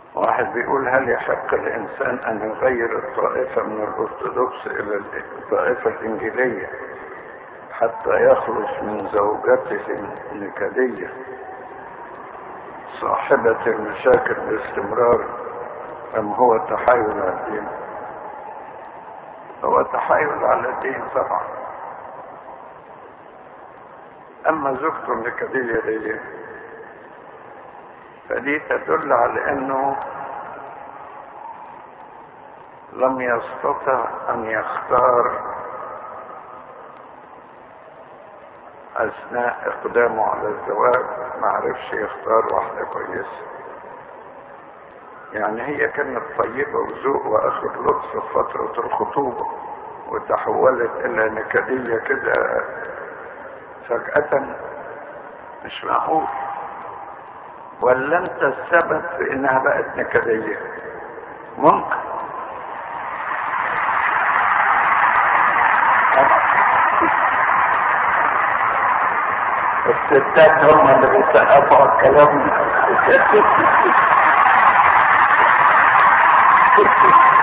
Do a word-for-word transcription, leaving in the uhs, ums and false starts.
واحد بيقول: هل يحق الإنسان أن يغير الطائفة من الأرثوذكس إلى الطائفة الإنجيلية حتى يخلص من زوجته النكدية صاحبة المشاكل باستمرار، أم هو تحايل على الدين؟ هو تحايل على الدين طبعا. أما زوجته النكدية دي فدي تدل على أنه لم يستطع أن يختار أثناء إقدامه على الزواج، ما عرفش يختار واحدة كويسة. يعني هي كانت طيبة وذوق وآخر لطف في فترة الخطوبة، وتحولت إلى نكدية كده فجأة، مش معقول. ولا أنت السبب في إنها بقت نكدية؟ ممكن. الستات هم اللي بيسقفوا على الكلام.